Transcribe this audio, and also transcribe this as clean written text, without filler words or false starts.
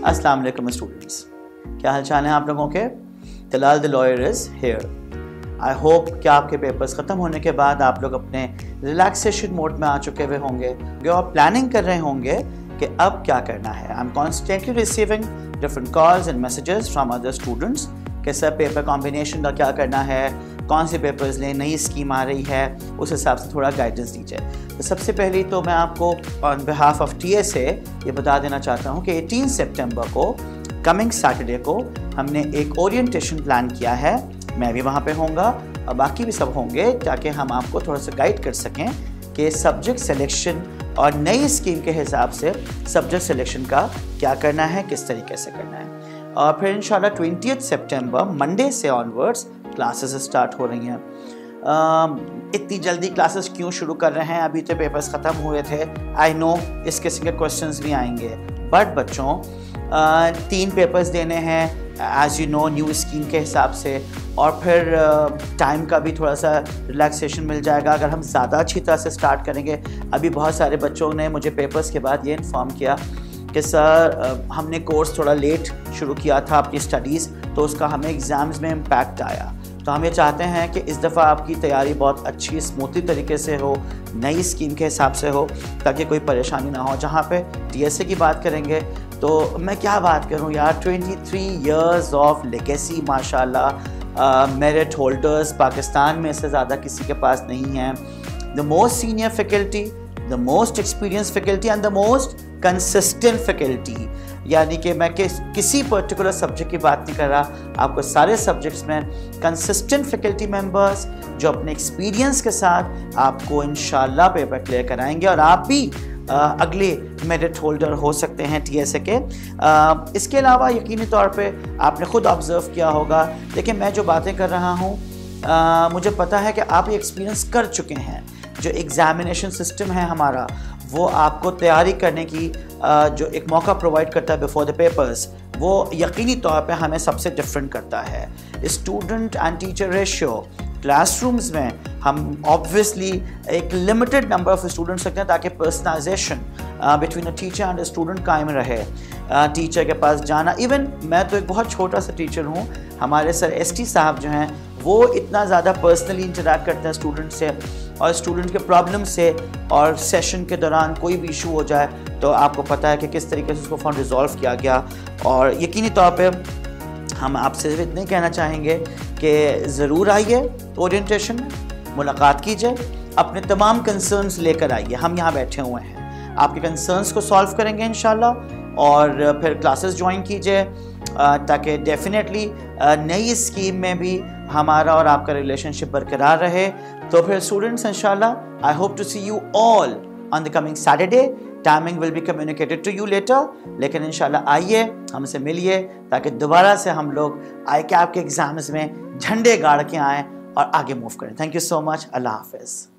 अस्सलाम वालेकुम स्टूडेंट्स, क्या हाल चाल हैं आप लोगों के? Talal the lawyer is here. I hope कि आपके पेपर्स ख़त्म होने के बाद आप लोग अपने रिलैक्सेशन मोड में आ चुके हुए होंगे और प्लानिंग कर रहे होंगे कि अब क्या करना है। I am constantly receiving different calls and messages from other students कि सर पेपर कॉम्बिनेशन का क्या करना है, कौन से पेपर्स लें, नई स्कीम आ रही है, उस हिसाब से थोड़ा गाइडेंस दीजिए। तो सबसे पहले तो मैं आपको ऑन बिहाफ ऑफ TSA ये बता देना चाहता हूँ कि 18 सितंबर को कमिंग सैटरडे को हमने एक ओरिएंटेशन प्लान किया है। मैं भी वहाँ पे होऊंगा और बाकी भी सब होंगे ताकि हम आपको थोड़ा सा गाइड कर सकें कि सब्जेक्ट सिलेक्शन और नई स्कीम के हिसाब से सब्जेक्ट सिलेक्शन का क्या करना है, किस तरीके से करना है। और फिर इंशाल्लाह 20 सितंबर मंडे से ऑनवर्ड्स क्लासेस स्टार्ट हो रही हैं। इतनी जल्दी क्लासेस क्यों शुरू कर रहे हैं, अभी तो पेपर्स ख़त्म हुए थे। आई नो इस किस्म के क्वेश्चंस भी आएंगे, बट बच्चों 3 पेपर्स देने हैं as you know new scheme के हिसाब से, और फिर टाइम का भी थोड़ा सा रिलैक्सेशन मिल जाएगा अगर हम ज़्यादा अच्छी तरह से स्टार्ट करेंगे। अभी बहुत सारे बच्चों ने मुझे पेपर्स के बाद ये इन्फॉर्म किया कि सर हमने कोर्स थोड़ा लेट शुरू किया था अपनी स्टडीज़, तो उसका हमें एग्ज़ाम्स में इम्पैक्ट आया। तो हम ये चाहते हैं कि इस दफ़ा आपकी तैयारी बहुत अच्छी स्मूथली तरीके से हो, नई स्कीम के हिसाब से हो, ताकि कोई परेशानी ना हो। जहाँ पे TSA की बात करेंगे तो मैं क्या बात करूँ यार, 23 इयर्स ऑफ लेगेसी माशाल्लाह, मेरिट होल्डर्स पाकिस्तान में से ज़्यादा किसी के पास नहीं है। The most senior faculty, the most experience faculty and the most consistent faculty. यानी कि मैं किसी पर्टिकुलर सब्जेक्ट की बात नहीं कर रहा, आपको सारे सब्जेक्ट्स में कंसिस्टेंट फैकल्टी मेंबर्स जो अपने एक्सपीरियंस के साथ आपको इंशाल्लाह पेपर क्लियर कराएंगे और आप भी अगले मेरिट होल्डर हो सकते हैं TSA के। इसके अलावा यकीनी तौर पे आपने खुद ऑब्ज़र्व किया होगा, लेकिन मैं जो बातें कर रहा हूँ मुझे पता है कि आप ये एक्सपीरियंस कर चुके हैं। जो एग्ज़ामिनेशन सिस्टम है हमारा, वो आपको तैयारी करने की जो एक मौका प्रोवाइड करता है बिफोर द पेपर्स, वो यकीनी तौर पे हमें सबसे डिफरेंट करता है। Student and teacher ratio, classrooms में हम ऑब्वियसली एक लिमिटेड नंबर ऑफ स्टूडेंट्स रखते हैं ताकि personalization between a teacher and a student कायम रहे। टीचर के पास जाना, इवन मैं तो एक बहुत छोटा सा टीचर हूँ, हमारे सर ST साहब जो हैं वो इतना ज़्यादा पर्सनली इंटरेक्ट करते हैं स्टूडेंट से और स्टूडेंट के प्रॉब्लम से, और सेशन के दौरान कोई भी इशू हो जाए तो आपको पता है कि किस तरीके से उसको फॉर्म रिजॉल्व किया गया। और यकीनी तौर पे हम आपसे सिर्फ इतने कहना चाहेंगे कि ज़रूर आइए ओरिएंटेशन में, मुलाकात कीजिए, अपने तमाम कंसर्न्स लेकर आइए। हम यहाँ बैठे हुए हैं, आपके कंसर्न्स को सॉल्व करेंगे इंशाल्लाह, और फिर क्लासेस ज्वाइन कीजिए ताकि डेफिनेटली नई स्कीम में भी हमारा और आपका रिलेशनशिप बरकरार रहे। तो फिर स्टूडेंट्स इंशाल्लाह I hope to see you all on the coming Saturday. Timing will be communicated to you later, लेकिन इंशाल्लाह आइए, हमसे मिलिए ताकि दोबारा से हम लोग ICAP के एग्ज़ाम्स में झंडे गाड़ के आएँ और आगे मूव करें। Thank you so much. अल्लाह हाफ़िज़।